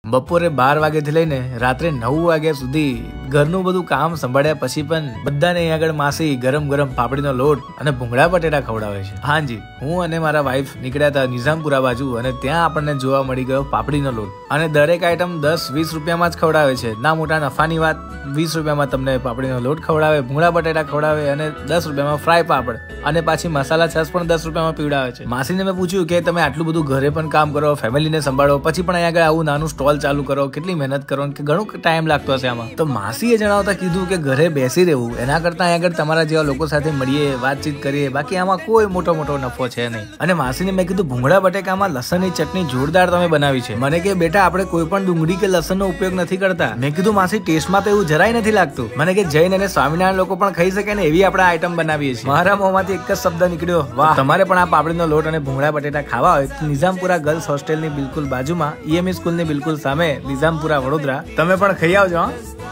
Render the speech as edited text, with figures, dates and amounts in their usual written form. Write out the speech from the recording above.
બપોરે 12 વાગ્યાથી લઈને રાત્રે 9 વાગ્યા સુધી ઘરનું બધું કામ સંભાળ્યા પછી પણ બધાને અહીં આગળ માસી ગરમ ગરમ પાપડીનો લોટ અને ભૂંગળા બટેટા ખવડાવે છે. હાજી, હું અને મારા વાઈફ નીકળ્યા હતા નિઝામપુરા બાજુ અને ત્યાં આપણને જોવા મળી ગયો પાપડીનો લોટ. અને દરેક આઈટમ 10-20 રૂપિયામાં જ ખવડાવે છે. ના મોટા નફાની વાત, 20 રૂપિયામાં તમને પાપડીનો લોટ ખવડાવે, ભૂંગળા બટેટા ખવડાવે અને 10 રૂપિયામાં ફ્રાય પાપડ અને પાછી મસાલા છાશ પણ 10 રૂપિયામાં પીવડાવે છે. માસીને મેં પૂછ્યું કે તમે આટલું બધું ઘરે પણ કામ કરો, ફેમિલીને સંભાળો, પછી પણ અહીંયા આગળ આવું નાનું સ્ટોલ ચાલુ કરો, કેટલી મહેનત કરો કે ઘણું ટાઈમ લાગતો હશે આમાં. તો માસીએ જણાવતા કીધું કે ઘરે બેસી રહેવું એના કરતા અહીંયા આગળ તમારા જેવા લોકો સાથે મળીએ, વાતચીત કરીએ, બાકી આમાં કોઈ મોટો નફો છે નહીં. અને માસીને મેં કીધું ભૂંગળા બટેકામાં લસણની ચટણી જોરદાર તમે બનાવી છે. મને કે બેટા આપણે કોઈ પણ ડુંગળી કે લસણનો ઉપયોગ નથી કરતા. મેં કીધું માસી ટેસ્ટમાં તો એવું જરાય નથી લાગતું. મને કે જૈન અને સ્વામિનારાયણ લોકો પણ ખાઈ શકે ને એવી આપણે આઈટમ બનાવીએ છીએ. મારા મોંમાંથી એક જ શબ્દ નીકળ્યો, વાહ. તમારે પણ આ પાપડીનો લોટ અને ભૂંગળા બટેટા ખાવા હોય તો નિઝામપુરા ગર્લ્સ હોસ્ટેલની બિલકુલ બાજુમાં EME સ્કૂલની બિલકુલ સામે નિઝામપુરા વડોદરા તમે પણ ખાઈ આવજો.